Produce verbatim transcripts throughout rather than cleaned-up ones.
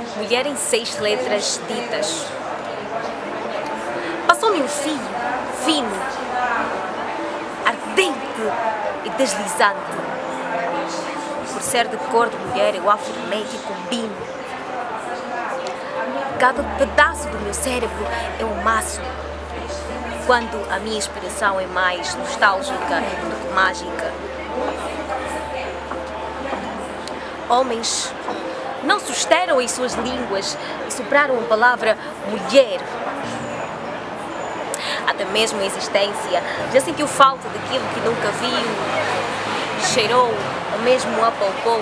mulher em seis letras ditas. Passou-me um fio fino, ardente e deslizante. Por ser de cor de mulher, eu afirmei que combino. Cada pedaço do meu cérebro é um maço, quando a minha inspiração é mais nostálgica do que mágica. Homens não susteram em suas línguas e sopraram a palavra mulher. Até mesmo a existência já sentiu falta daquilo que nunca viu, cheirou ou mesmo apalpou.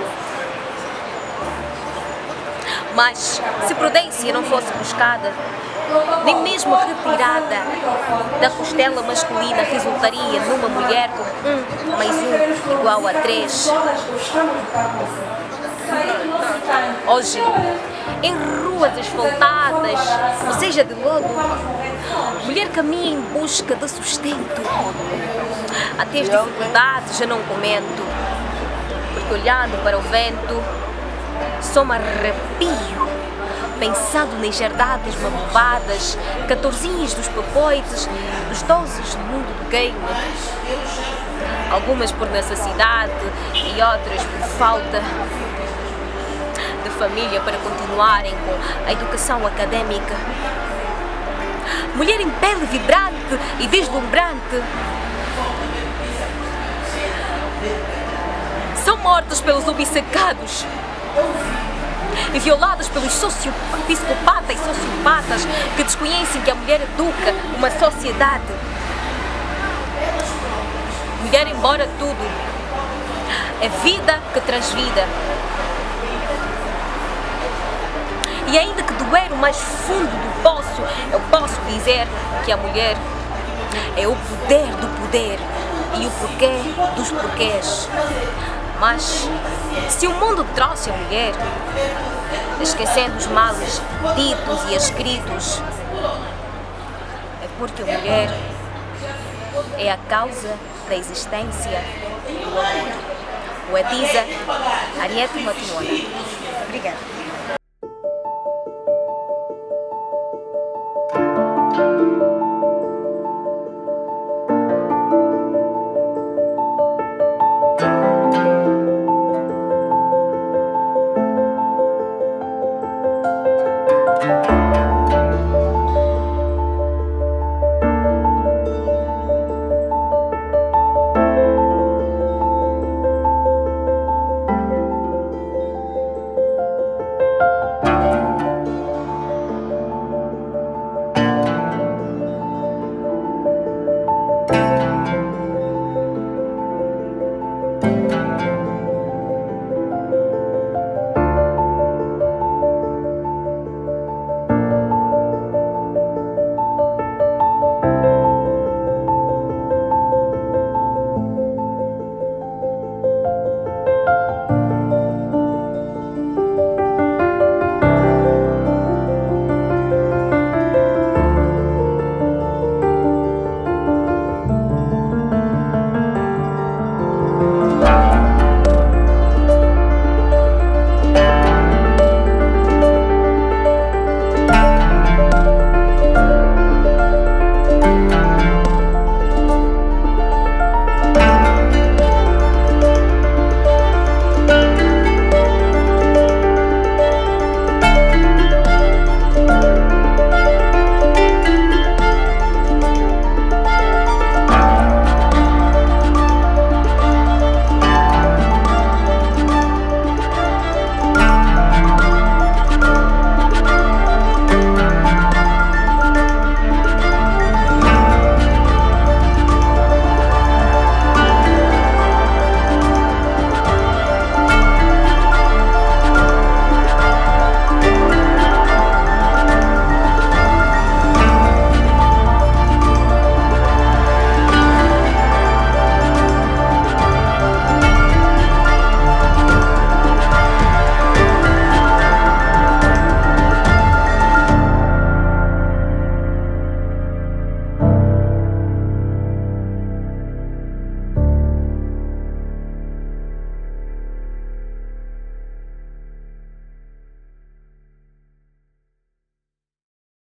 Mas se prudência não fosse buscada, nem mesmo retirada da costela masculina resultaria numa mulher com um mais um igual a três. Hoje, em ruas asfaltadas, ou seja, de lodo, mulher caminha em busca de sustento. Até as dificuldades já não comento, porque olhando para o vento, só me arrepio, pensando nas herdades mamobadas, catorzinhas dos papoites, dos dozes do mundo do game. Algumas por necessidade e outras por falta de família para continuarem com a educação académica. Mulher em pele vibrante e deslumbrante são mortas pelos obcecados e violadas pelos psicopatas e sociopatas que desconhecem que a mulher educa uma sociedade. Mulher, embora tudo, é vida que traz vida. E ainda que doer o mais fundo do poço, eu posso dizer que a mulher é o poder do poder e o porquê dos porquês. Mas se o mundo trouxe a mulher, esquecendo os males ditos e escritos, é porque a mulher é a causa da existência do amor. Poetisa Ariete Matsumoto. Obrigada.